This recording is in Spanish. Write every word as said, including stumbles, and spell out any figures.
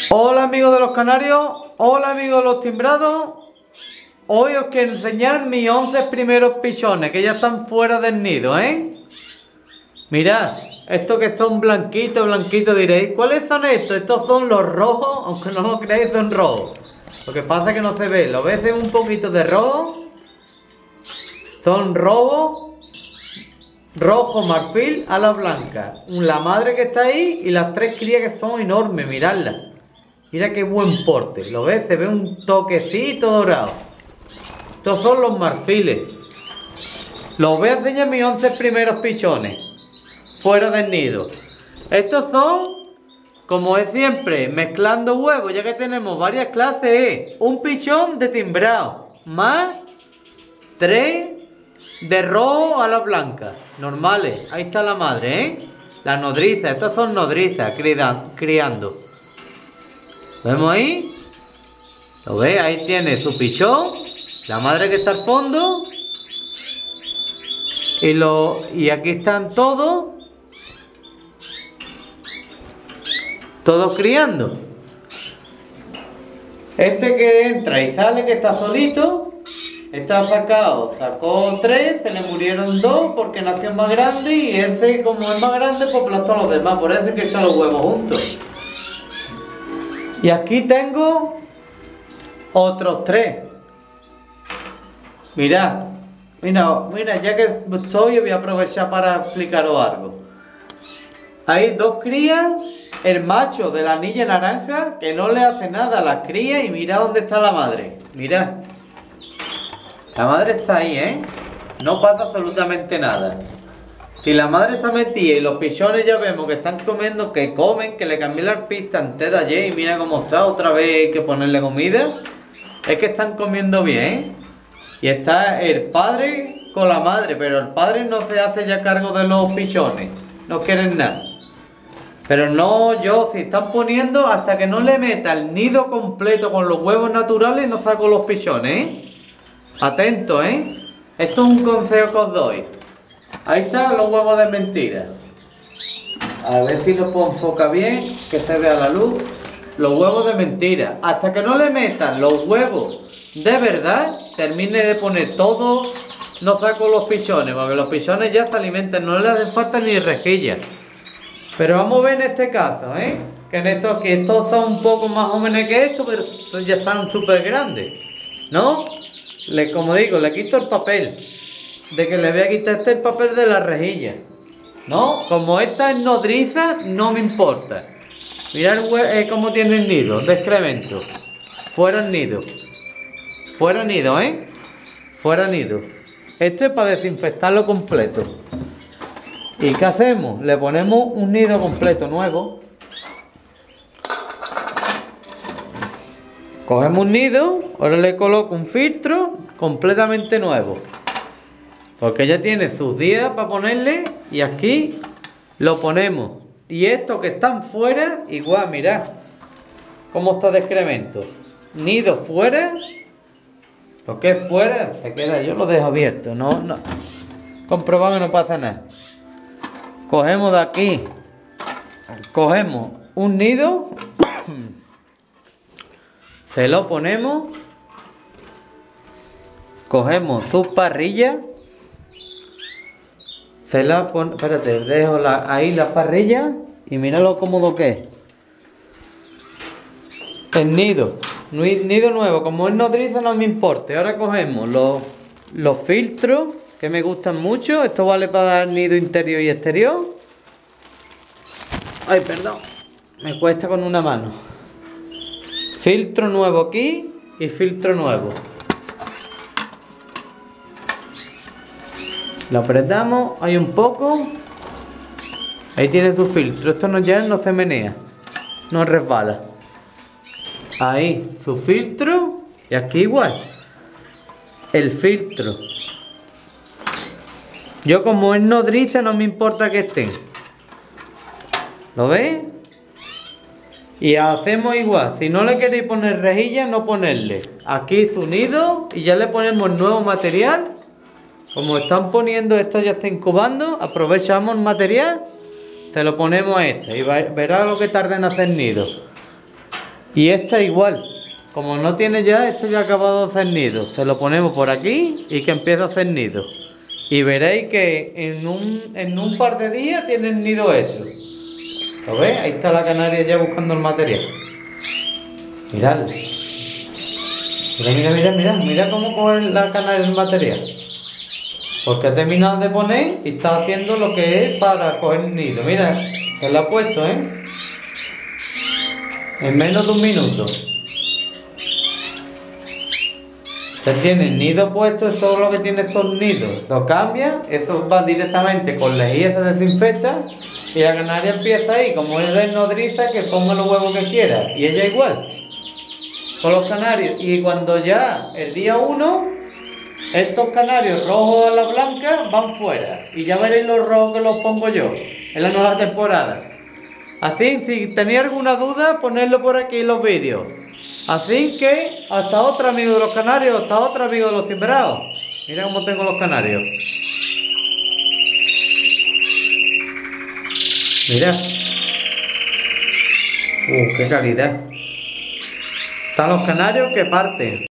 Hola amigos de los canarios, hola amigos de los timbrados. Hoy os quiero enseñar mis once primeros pichones que ya están fuera del nido, ¿eh? Mirad, estos que son blanquitos, blanquitos, diréis, ¿cuáles son estos? Estos son los rojos, aunque no lo creáis, son rojos. Lo que pasa es que no se ve, lo ves un poquito de rojo. Son rojos, rojo marfil a la blanca. La madre que está ahí y las tres crías que son enormes, miradlas. Mira qué buen porte, ¿lo ves? Se ve un toquecito dorado. Estos son los marfiles. Los voy a enseñar mis once primeros pichones fuera del nido. Estos son, como es siempre, mezclando huevos, ya que tenemos varias clases, es un pichón de timbrado más tres de rojo a la blanca, normales. Ahí está la madre, ¿eh? La nodriza, estos son nodrizas criando. ¿Vemos ahí? ¿Lo ve? Ahí tiene su pichón, la madre que está al fondo. Y, lo, y aquí están todos. Todos criando. Este que entra y sale, que está solito, está sacado. Sacó tres, se le murieron dos porque nació más grande. Y ese, como es más grande, pues aplastó a los demás. Por eso es que echan los huevos juntos. Y aquí tengo otros tres. Mirad, mira, mira, ya que estoy, voy a aprovechar para explicaros algo. Hay dos crías, el macho de la anilla naranja, que no le hace nada a las crías, y mirad dónde está la madre. Mirad. La madre está ahí, ¿eh? No pasa absolutamente nada. Si la madre está metida y los pichones ya vemos que están comiendo, que comen, que le cambié la pista antes de ayer y mira cómo está, otra vez hay que ponerle comida. Es que están comiendo bien. Y está el padre con la madre, pero el padre no se hace ya cargo de los pichones. No quieren nada. Pero no, yo, si están poniendo, hasta que no le meta el nido completo con los huevos naturales, no saco los pichones, ¿eh? Atento, ¿eh? Esto es un consejo que os doy. Ahí están los huevos de mentira. A ver si lo puedo enfocar bien, que se vea la luz. Los huevos de mentira. Hasta que no le metan los huevos de verdad, termine de poner todo, no saco los pichones, porque los pichones ya se alimentan, no les hace falta ni rejillas. Pero vamos a ver en este caso, ¿eh? Que en estos, que estos son un poco más jóvenes que estos, pero estos ya están súper grandes, ¿no? Le, como digo, le quito el papel. De que le voy a quitar este el papel de la rejilla, ¿no? Como esta es nodriza, no me importa. Mirad eh, cómo tiene el nido de excremento. Fuera el nido. Fuera nido, ¿eh? Fuera nido. Esto es para desinfectarlo completo. ¿Y qué hacemos? Le ponemos un nido completo nuevo. Cogemos un nido, ahora le coloco un filtro completamente nuevo. Porque ya tiene sus días para ponerle y aquí lo ponemos. Y estos que están fuera, igual, mirad cómo está de excremento. Nido fuera. Lo que es fuera, se queda, yo lo dejo abierto. No, no. Comprobamos que no pasa nada. Cogemos de aquí. Cogemos un nido. Se lo ponemos. Cogemos sus parrillas. Se la pone, espérate, dejo la, ahí la parrilla y mira lo cómodo que es. El nido, nido nuevo, como es nodriza no me importa. Ahora cogemos los, los filtros que me gustan mucho. Esto vale para dar nido interior y exterior. Ay, perdón, me cuesta con una mano. Filtro nuevo aquí y filtro nuevo. Lo apretamos, hay un poco. Ahí tiene tu filtro. Esto no, ya no se menea, no resbala. Ahí, su filtro. Y aquí igual. El filtro. Yo como es nodriza no me importa que estén. ¿Lo veis? Y hacemos igual. Si no le queréis poner rejilla, no ponerle. Aquí su nido y ya le ponemos nuevo material. Como están poniendo, esto ya está incubando, aprovechamos el material, se lo ponemos a este y verá lo que tarda en hacer nido. Y esta igual. Como no tiene ya, esto ya ha acabado de hacer nido. Se lo ponemos por aquí y que empiece a hacer nido. Y veréis que en un, en un par de días tiene el nido eso. ¿Lo veis? Ahí está la canaria ya buscando el material. Mirad. Mira, mira, mira, mira, mira cómo coge la canaria el material. Porque ha terminado de poner y está haciendo lo que es para coger el nido. Mira, se lo ha puesto, ¿eh? En menos de un minuto. Ya tiene el nido puesto, es todo lo que tiene estos nidos. Lo cambia, eso va directamente con lejía, se desinfecta y la canaria empieza ahí, como ella es nodriza, que ponga los huevos que quiera. Y ella igual, con los canarios. Y cuando ya el día uno, estos canarios rojos a la blanca van fuera. Y ya veréis los rojos que los pongo yo en la nueva temporada. Así, si tenéis alguna duda, ponedlo por aquí en los vídeos. Así que, hasta otro amigo de los canarios, hasta otro amigo de los timbrados. Mira cómo tengo los canarios. Mira. Uh, qué calidad. Están los canarios que parten.